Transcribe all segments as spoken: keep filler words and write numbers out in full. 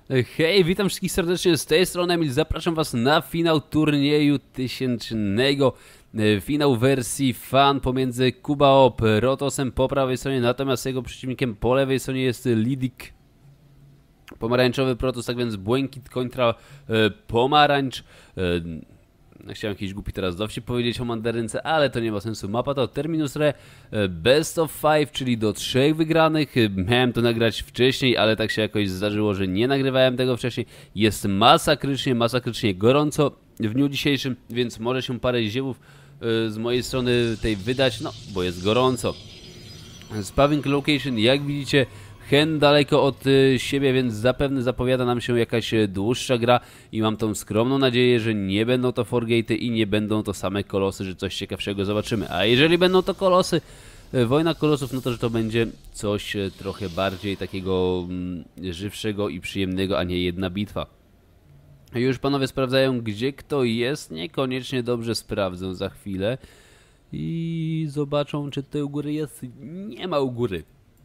Hej, witam wszystkich serdecznie z tej strony Emil. Zapraszam was na finał turnieju tysięcznego. Finał wersji fan pomiędzy Kubaop, Rotosem po prawej stronie, natomiast jego przeciwnikiem po lewej stronie jest Lidik. Pomarańczowy Protos, tak więc błękit kontra e, pomarańcz. E, Chciałem jakiś głupi teraz dowcip powiedzieć o mandarynce, ale to nie ma sensu. Mapa to Terminus Re, best of five, czyli do trzech wygranych. Miałem to nagrać wcześniej, ale tak się jakoś zdarzyło, że nie nagrywałem tego wcześniej. Jest masakrycznie, masakrycznie gorąco w dniu dzisiejszym, więc może się parę ziewów z mojej strony tej wydać, no bo jest gorąco. Spawning location, jak widzicie, hen daleko od y, siebie, więc zapewne zapowiada nam się jakaś y, dłuższa gra i mam tą skromną nadzieję, że nie będą to forgate'y i nie będą to same kolosy, że coś ciekawszego zobaczymy. A jeżeli będą to kolosy, y, wojna kolosów, no to że to będzie coś y, trochę bardziej takiego y, żywszego i przyjemnego, a nie jedna bitwa. Już panowie sprawdzają, gdzie kto jest, niekoniecznie dobrze sprawdzą za chwilę i zobaczą, czy tutaj u góry jest. Nie ma u góry.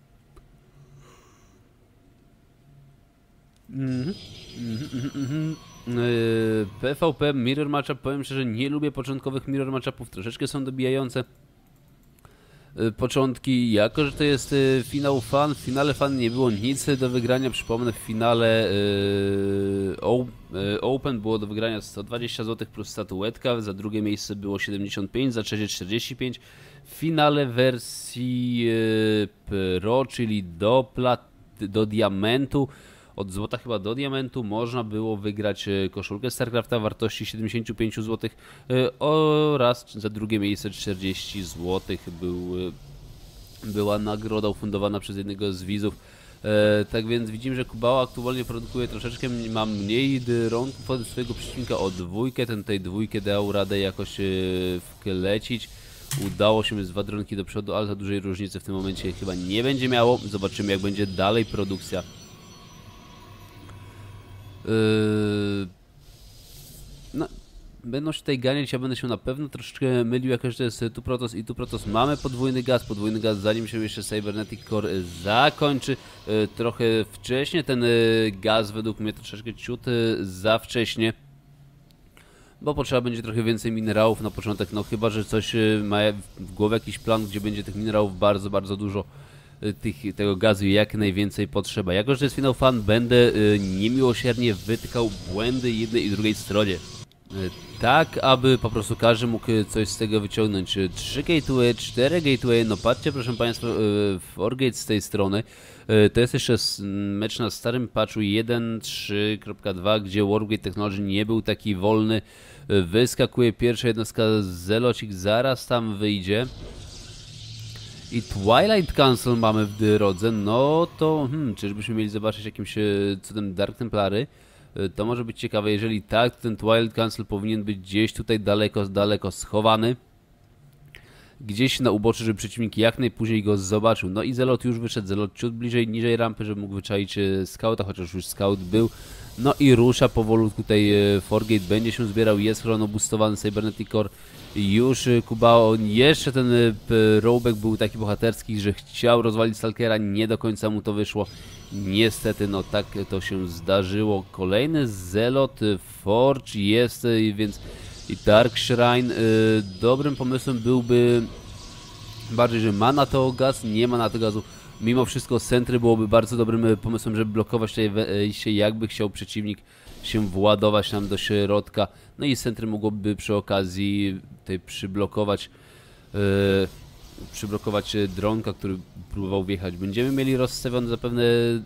Mhm, mhm, mhm. Yy, P V P, Mirror Matchup, powiem szczerze, nie lubię początkowych Mirror Matchupów, troszeczkę są dobijające yy, początki, jako że to jest yy, finał fan, w finale fan nie było nic do wygrania, przypomnę, w finale yy, o, yy, Open było do wygrania sto dwadzieścia złotych plus statuetka, za drugie miejsce było siedemdziesiąt pięć, za trzecie czterdzieści pięć, w finale wersji yy, Pro, czyli do, plat, do diamentu, od złota chyba do diamentu można było wygrać koszulkę StarCrafta wartości siedemdziesiąt pięć złotych oraz za drugie miejsce czterdzieści złotych był, była nagroda ufundowana przez jednego z widzów. E, tak więc widzimy, że Kubała aktualnie produkuje troszeczkę, ma mniej dronków od swojego przeciwnika o dwójkę, ten tej dwójkę dał radę jakoś e, wklecić. Udało się z dwa dronki do przodu, ale za dużej różnicy w tym momencie chyba nie będzie miało. Zobaczymy, jak będzie dalej produkcja. Yy... No, będą się tutaj ganiać, ja będę się na pewno troszeczkę mylił, jako że to jest tu Protos i tu Protos. Mamy podwójny gaz, podwójny gaz, zanim się jeszcze Cybernetic Core zakończy. Yy, trochę wcześnie ten yy, gaz według mnie troszeczkę ciut yy, za wcześnie, bo potrzeba będzie trochę więcej minerałów na początek, no chyba, że coś yy, ma w głowie jakiś plan, gdzie będzie tych minerałów bardzo, bardzo dużo. Tych, tego gazu jak najwięcej potrzeba. Jako że to jest finał fan, będę y, niemiłosiernie wytykał błędy jednej i drugiej stronie. Y, tak, aby po prostu każdy mógł coś z tego wyciągnąć. trzy gateway, cztery gateway, no patrzcie proszę państwa, y, Forgate z tej strony. Y, to jest jeszcze mecz na starym patchu jeden trzy kropka dwa, gdzie Wargate Technology nie był taki wolny. Y, wyskakuje pierwsza jednostka, Zelocik zaraz tam wyjdzie. I Twilight Council mamy w drodze, no to hmm, czyżbyśmy mieli zobaczyć jakimś cudem Dark Templary? To może być ciekawe, jeżeli tak, to ten Twilight Council powinien być gdzieś tutaj daleko, daleko schowany. Gdzieś na uboczu, żeby przeciwnik jak najpóźniej go zobaczył. No i Zelot już wyszedł, Zelot ciut bliżej, niżej rampy, żeby mógł wyczaić scouta, chociaż już scout był. No i rusza powolutku tutaj Forgate, będzie się zbierał, jest chronoboostowany Cybernetic Core. Już Kubao, jeszcze ten Robeck był taki bohaterski, że chciał rozwalić Stalkera, nie do końca mu to wyszło. Niestety, no tak to się zdarzyło. Kolejny Zelot, Forge jest, więc i Dark Shrine. Dobrym pomysłem byłby bardziej, że ma na to gaz, nie ma na to gazu. Mimo wszystko centry byłoby bardzo dobrym pomysłem, żeby blokować tutaj wejście, jakby chciał przeciwnik się władować nam do środka. No i centry mogłoby przy okazji tutaj przyblokować yy, przyblokować dronka, który próbował wjechać. Będziemy mieli rozstawione zapewne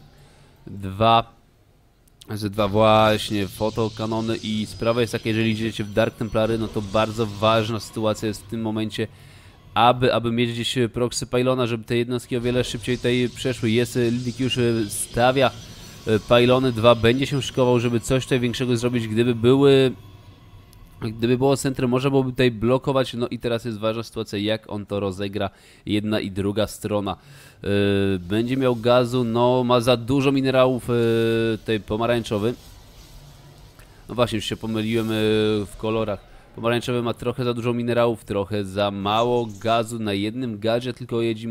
dwa z dwa właśnie fotokanony i sprawa jest taka, jeżeli idziecie w Dark Templary, no to bardzo ważna sytuacja jest w tym momencie, aby, aby mieć gdzieś proxy pylona, żeby te jednostki o wiele szybciej tutaj przeszły. Jest, Lidik już stawia pylony dwa, będzie się szykował, żeby coś tutaj większego zrobić, gdyby były gdyby było centrum, można byłoby tutaj blokować. No i teraz jest ważna sytuacja, jak on to rozegra, jedna i druga strona. Yy, będzie miał gazu, no ma za dużo minerałów, yy, tutaj pomarańczowy. No właśnie, już się pomyliłem yy, w kolorach. Pomarańczowy ma trochę za dużo minerałów, trochę za mało gazu na jednym gadzie, tylko jedzie,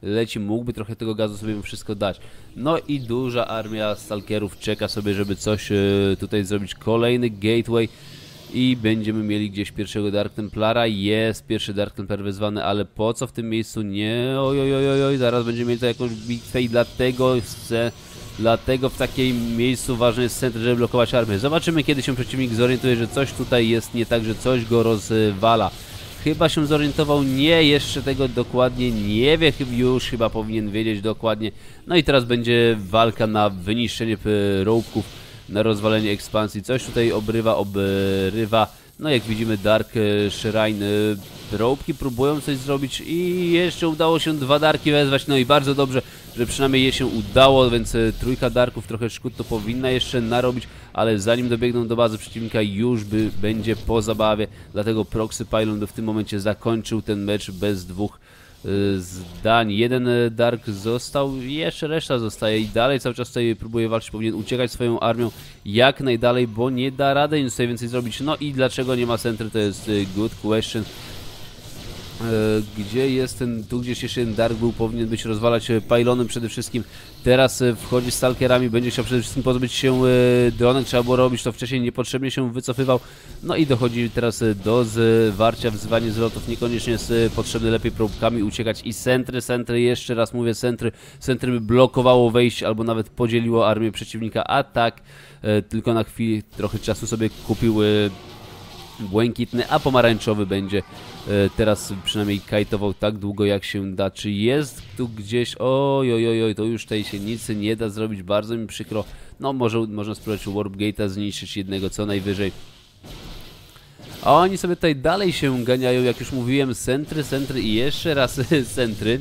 leci, mógłby trochę tego gazu sobie wszystko dać. No i duża armia stalkerów czeka sobie, żeby coś e, tutaj zrobić. Kolejny gateway i będziemy mieli gdzieś pierwszego Dark Templara. Jest pierwszy Dark Templar wezwany, ale po co w tym miejscu? Nie, oj, oj, oj, oj, zaraz będziemy mieli to jakąś bitwę i dlatego chcę... Dlatego w takim miejscu ważne jest centrum, żeby blokować armię. Zobaczymy, kiedy się przeciwnik zorientuje, że coś tutaj jest nie tak, że coś go rozwala. Chyba się zorientował, nie, jeszcze tego dokładnie nie wie, już chyba powinien wiedzieć dokładnie. No i teraz będzie walka na wyniszczenie rołbków, na rozwalenie ekspansji. Coś tutaj obrywa, obrywa. No jak widzimy, Dark Shrine, rołbki próbują coś zrobić i jeszcze udało się dwa Darki wezwać. No i bardzo dobrze, że przynajmniej je się udało, więc trójka Darków, trochę szkód to powinna jeszcze narobić, ale zanim dobiegną do bazy przeciwnika, już by będzie po zabawie. Dlatego Proxy Pylon by w tym momencie zakończył ten mecz bez dwóch y, zdań. Jeden Dark został, jeszcze reszta zostaje i dalej cały czas tutaj próbuje walczyć, powinien uciekać swoją armią jak najdalej, bo nie da rady nic tutaj więcej zrobić. No i dlaczego nie ma centry, to jest good question. Gdzie jest ten, tu gdzieś jeszcze jeden Dark był, powinien być rozwalać Pylonem przede wszystkim. Teraz wchodzi z Stalkerami, będzie chciał przede wszystkim pozbyć się dronek, trzeba było robić to wcześniej, niepotrzebnie się wycofywał. No i dochodzi teraz do zwarcia, wzywanie zlotów, niekoniecznie jest potrzebny, lepiej próbkami uciekać i centry, centry, jeszcze raz mówię centry, centry by blokowało wejście albo nawet podzieliło armię przeciwnika, a tak tylko na chwilę, trochę czasu sobie kupił błękitny, a pomarańczowy będzie e, teraz przynajmniej kajtował tak długo jak się da. Czy jest tu gdzieś... Oj, oj, oj, oj, to już tej się nic nie da zrobić, bardzo mi przykro. No może można spróbować Warp Gate'a zniszczyć jednego co najwyżej. A oni sobie tutaj dalej się ganiają, jak już mówiłem, centry, centry i jeszcze raz centry.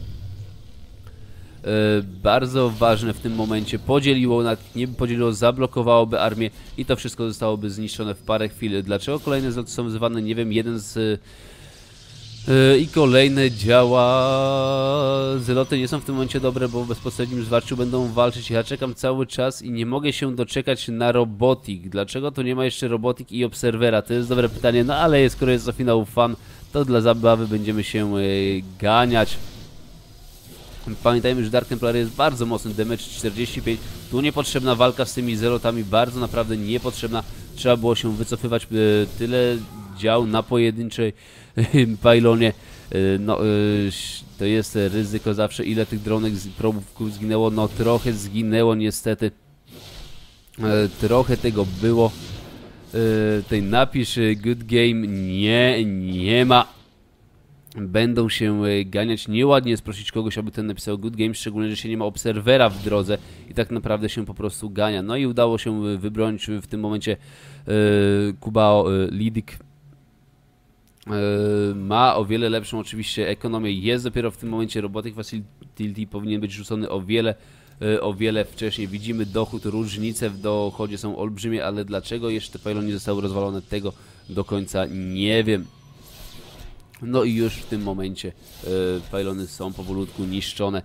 E, bardzo ważne w tym momencie, podzieliło, nawet nie podzieliło, zablokowałoby armię i to wszystko zostałoby zniszczone w parę chwil. Dlaczego kolejne zloty są wzywane? Nie wiem, jeden z... E, i kolejne działa... Zloty nie są w tym momencie dobre, bo w bezpośrednim zwarciu będą walczyć. Ja czekam cały czas i nie mogę się doczekać na Robotik. Dlaczego to nie ma jeszcze Robotik i Obserwera? To jest dobre pytanie, no ale skoro jest to finał fan, to dla zabawy będziemy się e, ganiać. Pamiętajmy, że Dark Templar jest bardzo mocny, damage czterdzieści pięć, tu niepotrzebna walka z tymi zelotami, bardzo naprawdę niepotrzebna, trzeba było się wycofywać, tyle dział na pojedynczej pylonie, no to jest ryzyko zawsze, ile tych dronek z probówków zginęło, no trochę zginęło niestety, trochę tego było, tutaj napisz good game, nie, nie ma. Będą się ganiać, nieładnie jest prosić kogoś, aby ten napisał good game, szczególnie, że się nie ma obserwera w drodze i tak naprawdę się po prostu gania. No i udało się wybronić w tym momencie e, Kubao e, Lidik. E, ma o wiele lepszą oczywiście ekonomię, jest dopiero w tym momencie Robotic Facility, powinien być rzucony o wiele, e, o wiele wcześniej. Widzimy dochód, różnice w dochodzie są olbrzymie, ale dlaczego jeszcze te pylony nie zostały rozwalone, tego do końca nie wiem. No i już w tym momencie e, pylony są powolutku niszczone.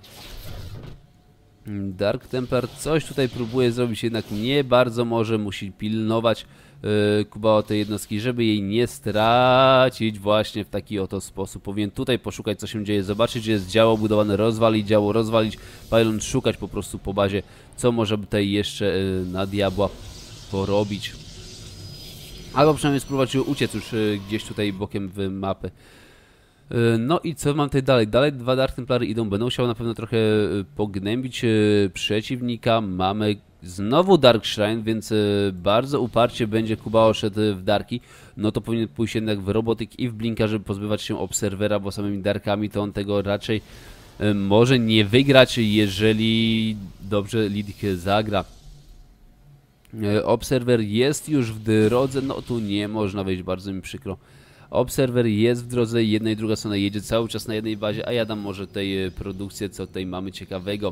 Dark Templar coś tutaj próbuje zrobić, jednak nie bardzo może, musi pilnować e, Kubao tej jednostki, żeby jej nie stracić właśnie w taki oto sposób. Powinien tutaj poszukać, co się dzieje, zobaczyć, że jest działo budowane, rozwalić działo, rozwalić pylon, szukać po prostu po bazie, co może tutaj jeszcze e, na diabła porobić. Albo przynajmniej spróbować uciec już e, gdzieś tutaj bokiem w mapę. No i co mam tutaj dalej? Dalej dwa Dark Templary idą, będą chciały na pewno trochę pognębić przeciwnika. Mamy znowu Dark Shrine, więc bardzo uparcie będzie Kubao szedł w Darki. No to powinien pójść jednak w Robotyk i w Blinka, żeby pozbywać się Obserwera, bo samymi Darkami to on tego raczej może nie wygrać, jeżeli dobrze Lidik zagra. Obserwer jest już w drodze, no tu nie można wejść, bardzo mi przykro. Obserwer jest w drodze, jedna i druga strona jedzie cały czas na jednej bazie, a ja dam może tej produkcję, co tutaj mamy ciekawego.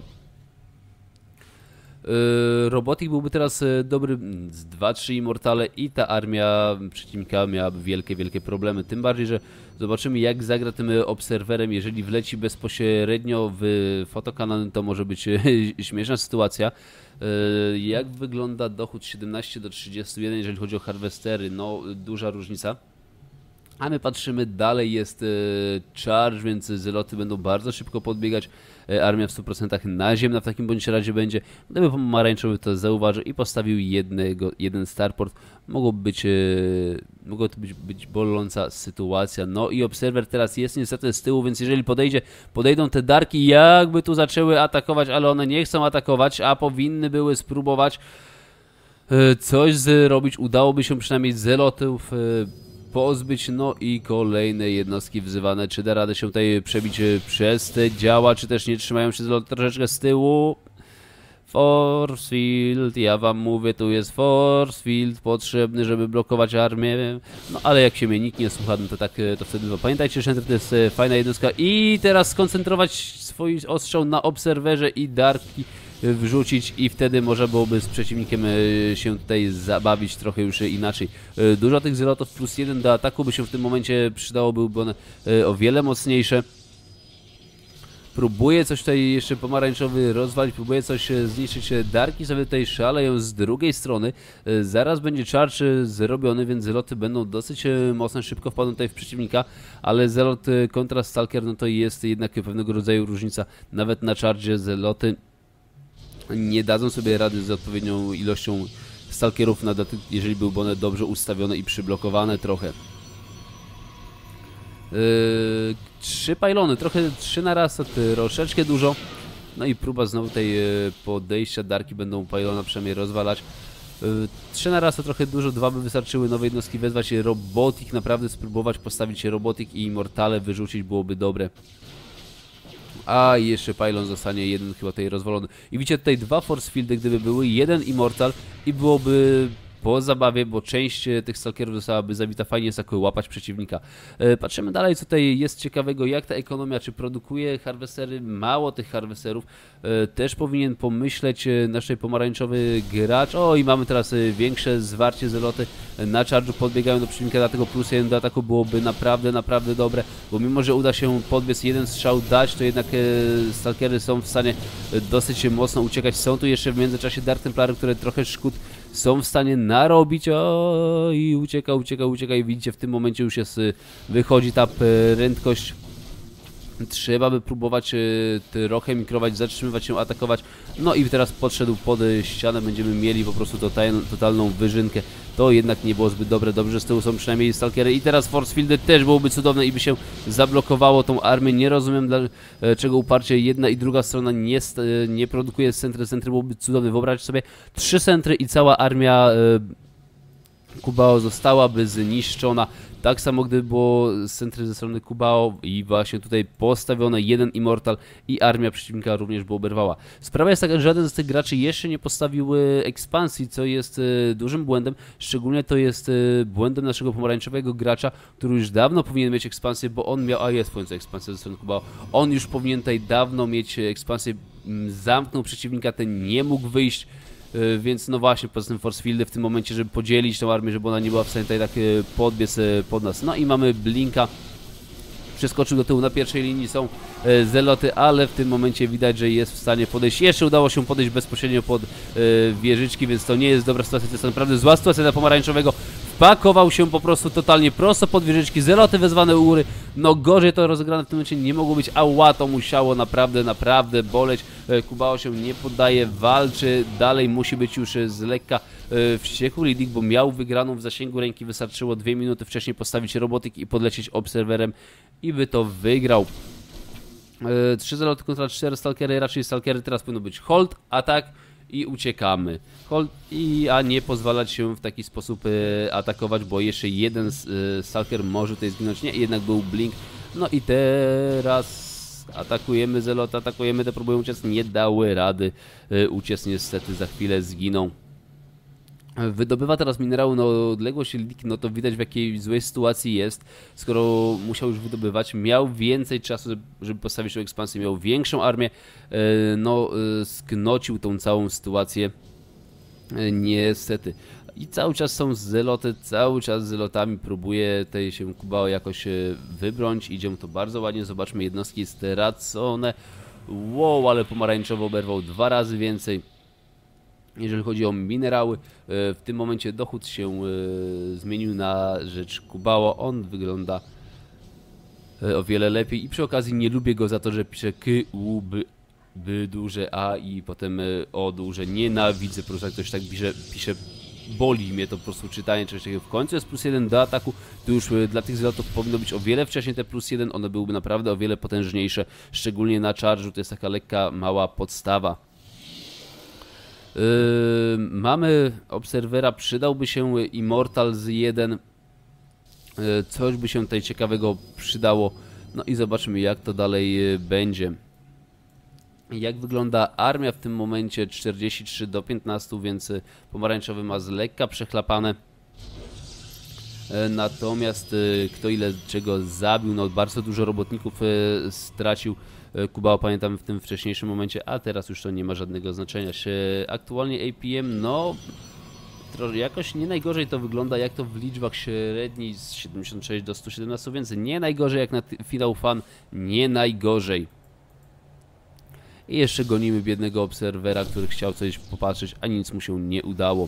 Yy, Robotik byłby teraz dobry z dwa trzy Immortale i ta armia przeciwnika miałaby wielkie, wielkie problemy. Tym bardziej, że zobaczymy, jak zagra tym Obserwerem. Jeżeli wleci bezpośrednio w fotokanon, to może być śmieszna sytuacja. Yy, jak wygląda dochód siedemnaście do trzydziestu jeden, jeżeli chodzi o harwestery? No, duża różnica. A my patrzymy, dalej jest e, charge, więc zeloty będą bardzo szybko podbiegać. E, armia w stu procentach naziemna w takim bądź razie będzie. Gdyby pomarańczowy to zauważył i postawił jednego, jeden starport, mogłoby być, e, mogło to być, być boląca sytuacja. No i obserwer teraz jest niestety z tyłu, więc jeżeli podejdzie, podejdą te darki, jakby tu zaczęły atakować, ale one nie chcą atakować, a powinny były spróbować e, coś zrobić. Udałoby się przynajmniej zelotów e, pozbyć, no i kolejne jednostki wzywane. Czy da radę się tutaj przebić przez te działa, czy też nie trzymają się troszeczkę z tyłu? Force field, ja wam mówię, tu jest force field potrzebny, żeby blokować armię. No ale jak się mnie nikt nie słucha, no to tak, to wtedy no, pamiętajcie, że to jest fajna jednostka. I teraz skoncentrować swój ostrzał na obserwerze i darki wrzucić i wtedy można byłoby z przeciwnikiem się tutaj zabawić trochę już inaczej. Dużo tych zelotów plus jeden do ataku by się w tym momencie przydało, byłyby one o wiele mocniejsze. Próbuje coś tutaj jeszcze pomarańczowy rozwalić, próbuje coś zniszczyć. Darki sobie tutaj szaleją z drugiej strony. Zaraz będzie charge zrobiony, więc zeloty będą dosyć mocne, szybko wpadną tutaj w przeciwnika, ale zelot kontra stalker, no to jest jednak pewnego rodzaju różnica. Nawet na charge zeloty nie dadzą sobie rady z odpowiednią ilością stalkerów, jeżeli byłyby one dobrze ustawione i przyblokowane trochę. Yy, trzy pylony, trochę trzy na raz, to troszeczkę dużo. No i próba znowu tej podejścia, darki będą pylona przynajmniej rozwalać. Yy, trzy na raz to trochę dużo, dwa by wystarczyły, nowe jednostki wezwać, robotik, naprawdę spróbować postawić robotik i immortale wyrzucić byłoby dobre. A i jeszcze pylon zostanie jeden chyba tutaj rozwalony. I widzicie tutaj dwa force fieldy, gdyby były, jeden immortal i byłoby po zabawie, bo część tych stalkerów zostałaby zabita. Fajnie jest tak łapać przeciwnika. E, patrzymy dalej, co tutaj jest ciekawego, jak ta ekonomia, czy produkuje harvestery, mało tych harvesterów. E, też powinien pomyśleć naszej pomarańczowy gracz. O, i mamy teraz większe zwarcie zeloty na charge'u, podbiegają do przeciwnika, dlatego plus jeden do ataku byłoby naprawdę, naprawdę dobre, bo mimo, że uda się podbiec, jeden strzał dać, to jednak e, stalkery są w stanie dosyć mocno uciekać. Są tu jeszcze w międzyczasie Dark Templary, które trochę szkód są w stanie narobić. O, i ucieka, ucieka, ucieka i widzicie, w tym momencie już jest, wychodzi ta prędkość. Trzeba by próbować trochę mikrować, zatrzymywać się, atakować. No i teraz podszedł pod ścianę, będziemy mieli po prostu totalną, totalną wyżynkę. To jednak nie było zbyt dobre, dobrze z tyłu są przynajmniej stalkery i teraz force fieldy też byłoby cudowne i by się zablokowało tą armię. Nie rozumiem, dlaczego uparcie jedna i druga strona nie, nie produkuje centry. Centry byłoby cudowne. Wyobraźcie sobie trzy centry i cała armia Kubao zostałaby zniszczona. Tak samo gdyby było centry ze strony Kubao i właśnie tutaj postawione jeden immortal i armia przeciwnika również by oberwała. Sprawa jest taka, że żaden z tych graczy jeszcze nie postawił ekspansji, co jest dużym błędem. Szczególnie to jest błędem naszego pomarańczowego gracza, który już dawno powinien mieć ekspansję, bo on miał, a jest w końcu ekspansja ze strony Kubao. On już powinien tutaj dawno mieć ekspansję, zamknął przeciwnika, ten nie mógł wyjść. Więc no właśnie, poza tym force fieldy w tym momencie, żeby podzielić tą armię, żeby ona nie była w stanie tutaj tak podbiec pod nas. No i mamy Blinka, przeskoczył do tyłu, na pierwszej linii są zeloty, ale w tym momencie widać, że jest w stanie podejść. Jeszcze udało się podejść bezpośrednio pod wieżyczki, więc to nie jest dobra sytuacja, to jest naprawdę zła sytuacja dla pomarańczowego. Wpakował się po prostu totalnie prosto pod wieżyczki, zeloty wezwane u góry. No gorzej to rozegrane w tym momencie nie mogło być, ała, to musiało naprawdę, naprawdę boleć. Kubao się nie poddaje, walczy, dalej musi być już z lekka wściekły Lidik, bo miał wygraną w zasięgu ręki, wystarczyło dwie minuty wcześniej postawić robotyk i podlecieć obserwerem i by to wygrał. trzy zeloty kontra cztery stalkery, raczej stalkery, teraz powinno być hold, atak i uciekamy. Hold, i, a nie pozwalać się w taki sposób e, atakować, bo jeszcze jeden e, stalker może tutaj zginąć. Nie, jednak był blink. No i teraz atakujemy zelot, atakujemy, te próbują uciec, nie dały rady e, uciec, niestety za chwilę zginą. Wydobywa teraz minerały na odległość, no to widać, w jakiej złej sytuacji jest, skoro musiał już wydobywać, miał więcej czasu, żeby postawić tą ekspansję, miał większą armię, no sknocił tą całą sytuację, niestety. I cały czas są zeloty, cały czas z zelotami próbuje tutaj się Kubao jakoś wybronić, idzie mu to bardzo ładnie, zobaczmy, jednostki stracone, wow, ale pomarańczowo oberwał dwa razy więcej. jeżeli chodzi o minerały. W tym momencie dochód się zmienił na rzecz Kubało. On wygląda o wiele lepiej i przy okazji nie lubię go za to, że pisze K, U, B, B duże A i potem O duże. Nienawidzę po prostu, jak ktoś tak pisze, pisze boli mnie to po prostu czytanie czegoś takiego. W końcu jest plus jeden do ataku, to już dla tych zlotów powinno być o wiele wcześniej te plus jeden, one byłyby naprawdę o wiele potężniejsze, szczególnie na charge'u, to jest taka lekka, mała podstawa. Yy, mamy obserwera, przydałby się Immortals jeden, yy, coś by się tutaj ciekawego przydało, no i zobaczymy, jak to dalej yy, będzie. Jak wygląda armia w tym momencie? czterdzieści trzy do piętnastu, więc pomarańczowy ma z lekka przechlapane. Natomiast kto ile czego zabił, no bardzo dużo robotników stracił Kubało, pamiętam w tym wcześniejszym momencie, a teraz już to nie ma żadnego znaczenia. Aktualnie A P M, no jakoś nie najgorzej to wygląda, jak to w liczbach średniej z siedemdziesiąt sześć do stu siedemnastu, więc nie najgorzej jak na Final Fan, nie najgorzej. I jeszcze gonimy biednego obserwera, który chciał coś popatrzeć, a nic mu się nie udało.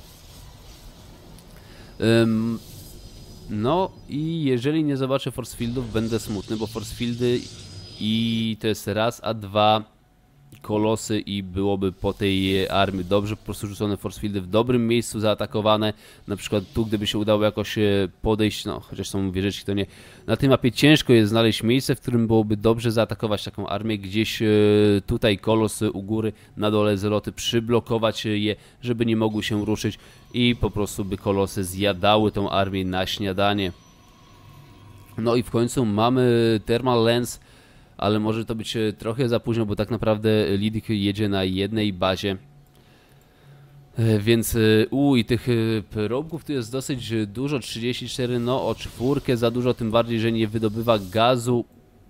Um, no i jeżeli nie zobaczę force fieldów, będę smutny, bo force fieldy i to jest raz, a dwa kolosy i byłoby po tej armii dobrze po prostu rzucone force fieldy w dobrym miejscu zaatakowane. Na przykład tu, gdyby się udało jakoś podejść, no chociaż są wieżyczki, to nie. Na tej mapie ciężko jest znaleźć miejsce, w którym byłoby dobrze zaatakować taką armię. Gdzieś tutaj kolosy u góry, na dole zeloty, przyblokować je, żeby nie mogły się ruszyć i po prostu by kolosy zjadały tą armię na śniadanie. No i w końcu mamy Thermal Lens, ale może to być trochę za późno, bo tak naprawdę Lidik jedzie na jednej bazie. Więc u i tych probków tu jest dosyć dużo, trzydzieści cztery, no o czwórkę za dużo, tym bardziej, że nie wydobywa gazu.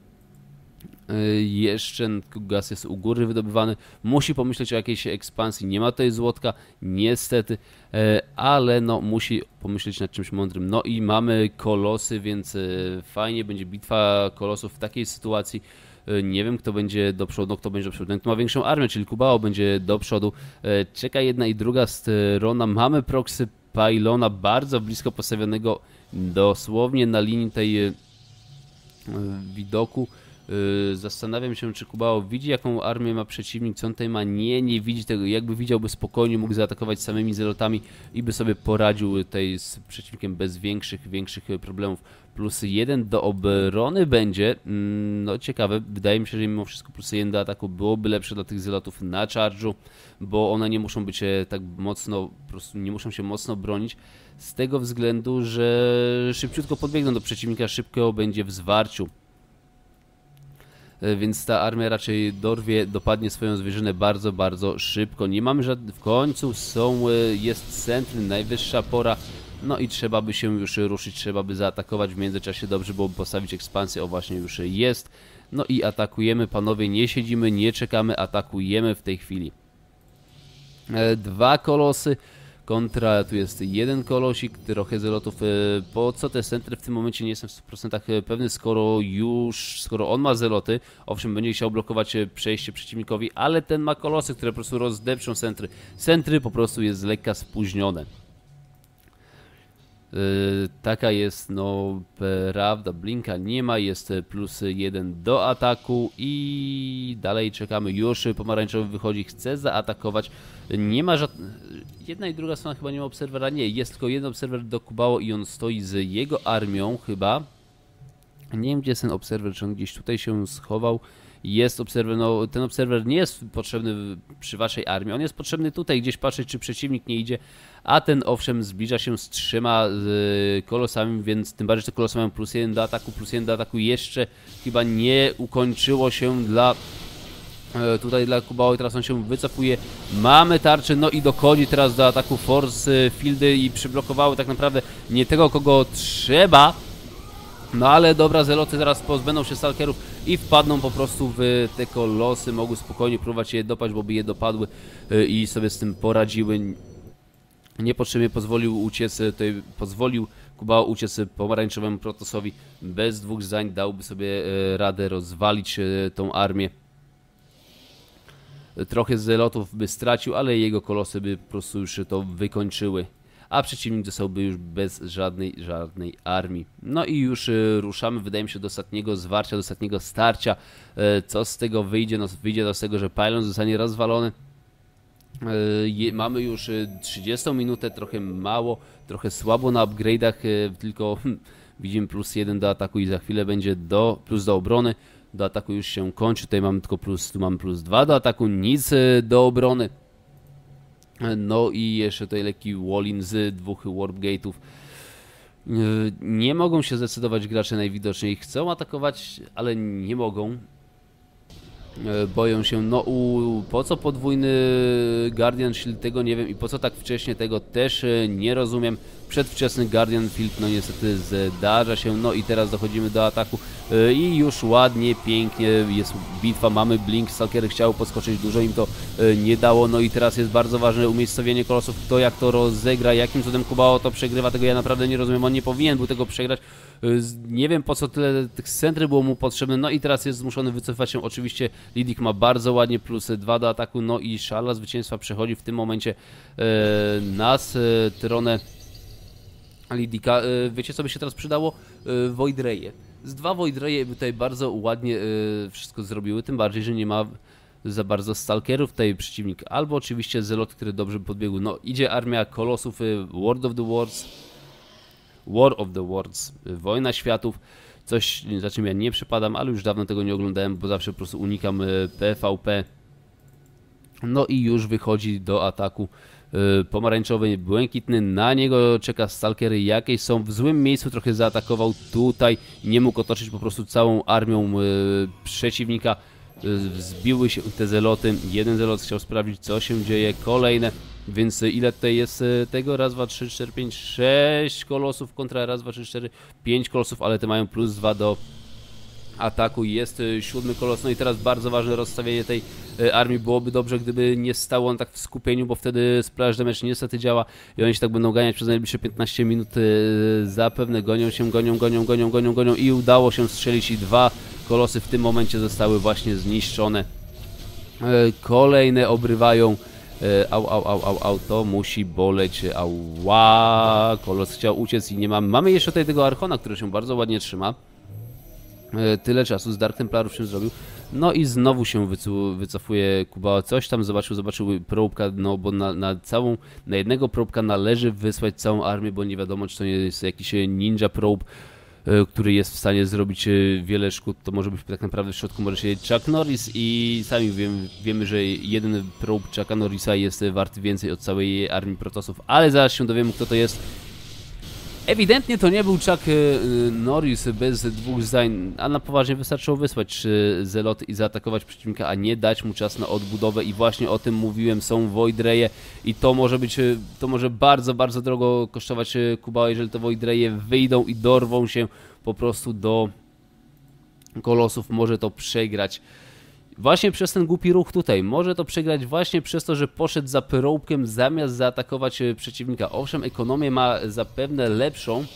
Jeszcze gaz jest u góry wydobywany. Musi pomyśleć o jakiejś ekspansji. Nie ma tutaj złotka, niestety, ale no musi pomyśleć nad czymś mądrym. No i mamy kolosy, więc fajnie będzie bitwa kolosów w takiej sytuacji. Nie wiem, kto będzie do przodu, no, kto będzie do przodu. Ten, kto ma większą armię, czyli Kubało, będzie do przodu. Czeka jedna i druga strona. Mamy proxy pylona bardzo blisko postawionego, dosłownie na linii tej widoku. Zastanawiam się, czy Kubało widzi, jaką armię ma przeciwnik, co on tutaj ma. Nie, nie widzi tego. Jakby widziałby, spokojnie mógł zaatakować samymi zelotami i by sobie poradził tutaj z przeciwnikiem bez większych, większych problemów. Plus jeden do obrony będzie, no ciekawe, wydaje mi się, że mimo wszystko plus jeden do ataku byłoby lepsze dla tych zelotów na charge'u, bo one nie muszą być tak mocno, po prostu nie muszą się mocno bronić, z tego względu, że szybciutko podbiegną do przeciwnika, szybko będzie w zwarciu. Więc ta armia raczej dorwie, dopadnie swoją zwierzynę bardzo, bardzo szybko. Nie mamy żadnych, w końcu są, jest centry, najwyższa pora, no i trzeba by się już ruszyć, trzeba by zaatakować. W międzyczasie dobrze byłoby postawić ekspansję, o właśnie już jest. No i atakujemy, panowie, nie siedzimy, nie czekamy, atakujemy w tej chwili. Dwa kolosy kontra, tu jest jeden kolosik, trochę zelotów. Po co te centry w tym momencie nie jestem w stu procentach pewny, skoro już, skoro on ma zeloty, owszem, będzie chciał blokować przejście przeciwnikowi, ale ten ma kolosy, które po prostu rozdepczą centry. Centry po prostu jest lekka spóźnione. Yy, taka jest, no, prawda, blinka nie ma, jest plus jeden do ataku i dalej czekamy, już pomarańczowy wychodzi, chce zaatakować, nie ma żadnego, jedna i druga strona chyba nie ma obserwera, nie, jest tylko jeden obserwer do Kubało i on stoi z jego armią chyba, nie wiem gdzie jest ten obserwer, czy on gdzieś tutaj się schował. Jest obserwer, no ten obserwer nie jest potrzebny przy waszej armii, on jest potrzebny tutaj gdzieś patrzeć, czy przeciwnik nie idzie, a ten owszem zbliża się z trzema z kolosami, więc tym bardziej, że te kolosy mają plus jeden do ataku, plus jeden do ataku jeszcze chyba nie ukończyło się dla tutaj dla Kubało i teraz on się wycofuje, mamy tarczę, no i dochodzi teraz do ataku force fieldy i przyblokowały tak naprawdę nie tego, kogo trzeba. No ale dobra, zeloty zaraz pozbędą się stalkerów i wpadną po prostu w te kolosy, mogły spokojnie próbować je dopaść, bo by je dopadły i sobie z tym poradziły. Niepotrzebnie pozwolił uciec, tutaj pozwolił Kubało uciec pomarańczowemu Protosowi, bez dwóch zdań dałby sobie radę rozwalić tą armię. trochę zelotów by stracił, ale jego kolosy by po prostu już to wykończyły. A przeciwnik zostałby już bez żadnej, żadnej armii. No i już y, ruszamy, wydaje mi się, do ostatniego zwarcia, do ostatniego starcia. Y, co z tego wyjdzie? No wyjdzie do tego, że pylon zostanie rozwalony. Y, je, mamy już y, trzydziestą minutę, trochę mało, trochę słabo na upgrade'ach, y, tylko hm, widzimy plus jeden do ataku i za chwilę będzie do, plus do obrony. Do ataku już się kończy, tutaj mamy tylko plus, tu mamy plus dwa do ataku, nic y, do obrony. No i jeszcze tutaj lekki wall-in z dwóch warp gate'ów. Nie mogą się zdecydować gracze najwidoczniej. Chcą atakować, ale nie mogą. Boją się. No u, po co podwójny Guardian Shield? Tego nie wiem i po co tak wcześnie, tego też nie rozumiem. Przedwczesny Guardian Shield no niestety zdarza się. No i teraz dochodzimy do ataku i już ładnie, pięknie jest bitwa. Mamy blink, Stalkery chciały podskoczyć, dużo im to nie dało. No i teraz jest bardzo ważne umiejscowienie kolosów. Kto jak to rozegra, jakim cudem Kubao to przegrywa, tego ja naprawdę nie rozumiem. On nie powinien był tego przegrać. Nie wiem po co tyle tych centry było mu potrzebne. No i teraz jest zmuszony wycofać się. Oczywiście Lidik ma bardzo ładnie plus dwa do ataku. No i szala zwycięstwa przechodzi w tym momencie e, na stronę Lidika. E, wiecie co by się teraz przydało? E, Void Raye. Z dwa Void Raye by tutaj bardzo ładnie e, wszystko zrobiły. Tym bardziej, że nie ma za bardzo stalkerów tutaj przeciwnik. Albo oczywiście Zelot, który dobrze podbiegł. No idzie armia kolosów, e, World of the Worlds. War of the Worlds, Wojna Światów, coś za czym ja nie przypadam, ale już dawno tego nie oglądałem, bo zawsze po prostu unikam P V P. No i już wychodzi do ataku pomarańczowy, błękitny, na niego czeka Stalkery, jakieś są w złym miejscu, trochę zaatakował tutaj, nie mógł otoczyć po prostu całą armią przeciwnika. Zbiły się te zeloty, jeden zelot chciał sprawdzić co się dzieje, kolejne, więc ile tutaj jest tego? Raz, dwa, trzy, cztery, pięć, sześć kolosów kontra raz, dwa, trzy, cztery, pięć kolosów, ale te mają plus dwa do ataku, jest siódmy kolos, no i teraz bardzo ważne rozstawienie tej armii, byłoby dobrze gdyby nie stało on tak w skupieniu, bo wtedy splash damage niestety działa i oni się tak będą ganiać przez najbliższe piętnaście minut, zapewne gonią się, gonią, gonią, gonią, gonią, gonią i udało się strzelić i dwa kolosy w tym momencie zostały właśnie zniszczone. Kolejne obrywają. Au, au, au, au, au, to musi boleć. Ała, kolos chciał uciec i nie mamy. Mamy jeszcze tutaj tego Archona, który się bardzo ładnie trzyma. Tyle czasu z Dark Templarów się zrobił. No i znowu się wycofuje Kuba. Coś tam zobaczył, zobaczył próbka, no bo na, na całą, na jednego próbka należy wysłać całą armię, bo nie wiadomo, czy to nie jest jakiś ninja probe, który jest w stanie zrobić wiele szkód. To może być tak naprawdę w środku może siedzieć Chuck Norris i sami wiemy, wiemy, że jeden probe Chucka Norrisa jest wart więcej od całej armii Protosów, ale zaraz się dowiemy, kto to jest. Ewidentnie to nie był Chuck Norris bez dwóch zdań, a na poważnie wystarczyło wysłać trzy zeloty i zaatakować przeciwnika, a nie dać mu czas na odbudowę i właśnie o tym mówiłem, są Void Raye i to może być, to może bardzo, bardzo drogo kosztować Kuba, jeżeli te Void Raye wyjdą i dorwą się po prostu do kolosów, może to przegrać. Właśnie przez ten głupi ruch tutaj. Może to przegrać właśnie przez to, że poszedł za pyrołkiem zamiast zaatakować przeciwnika. Owszem, ekonomię ma zapewne lepszą,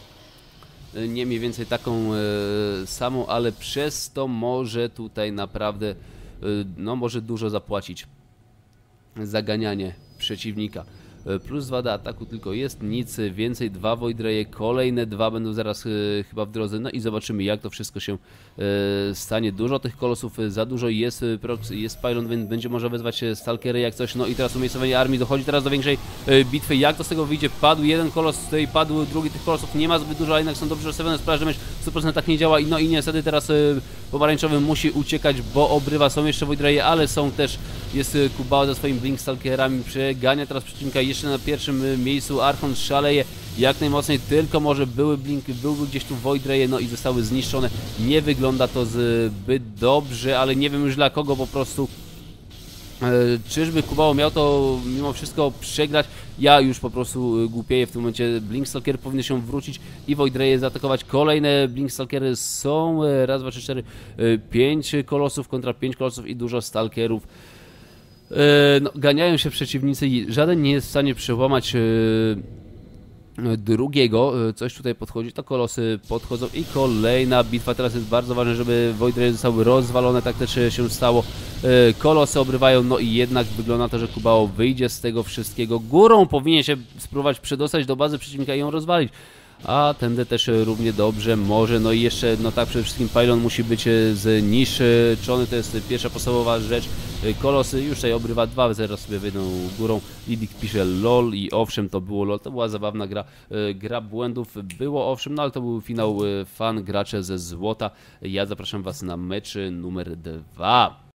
nie mniej więcej taką e, samą, ale przez to może tutaj naprawdę, e, no może dużo zapłacić za ganianie przeciwnika. Plus dwa do ataku tylko jest, nic więcej, dwa Void Raye, kolejne dwa będą zaraz e, chyba w drodze, no i zobaczymy jak to wszystko się e, stanie. Dużo tych kolosów, za dużo jest, jest pylon, więc będzie można wezwać Stalkery jak coś, no i teraz umiejscowienie armii dochodzi teraz do większej e, bitwy, jak to z tego wyjdzie, padł jeden kolos, tutaj padł drugi, tych kolosów nie ma zbyt dużo, ale jednak są dobrze rozstawione, splash damage w stu procentach tak nie działa i no i niestety teraz e, pomarańczowy musi uciekać, bo obrywa, są jeszcze Void Raye, ale są też, jest Kubao ze swoimi Blink Stalkerami, przegania teraz przeciwnika. Jeszcze na pierwszym miejscu Archon szaleje jak najmocniej, tylko może były blink, byłby gdzieś tu Void Raye, no i zostały zniszczone. Nie wygląda to zbyt dobrze, ale nie wiem już dla kogo po prostu. E, czyżby Kubao miał to mimo wszystko przegrać? Ja już po prostu głupieję w tym momencie. Blink Stalker powinny się wrócić i Void Raye zaatakować. Kolejne Blink Stalkery są, raz, dwa, trzy, cztery, pięć kolosów kontra pięć kolosów i dużo Stalkerów. No, ganiają się przeciwnicy i żaden nie jest w stanie przełamać drugiego. Coś tutaj podchodzi, to kolosy podchodzą i kolejna bitwa. Teraz jest bardzo ważne, żeby Void Rage zostały rozwalone, tak też się stało. Kolosy obrywają, no i jednak wygląda na to, że Kubao wyjdzie z tego wszystkiego górą. Powinien się spróbować przedostać do bazy przeciwnika i ją rozwalić. A tędy też równie dobrze może. No i jeszcze, no tak, przede wszystkim pylon musi być zniszczony, to jest pierwsza podstawowa rzecz. Kolosy już tutaj obrywa dwa, zaraz sobie wyjdą górą. Lidik pisze lol i owszem, to było lol, to była zabawna gra. Gra błędów było owszem, no ale to był finał fan gracze ze złota. Ja zapraszam was na mecz numer dwa.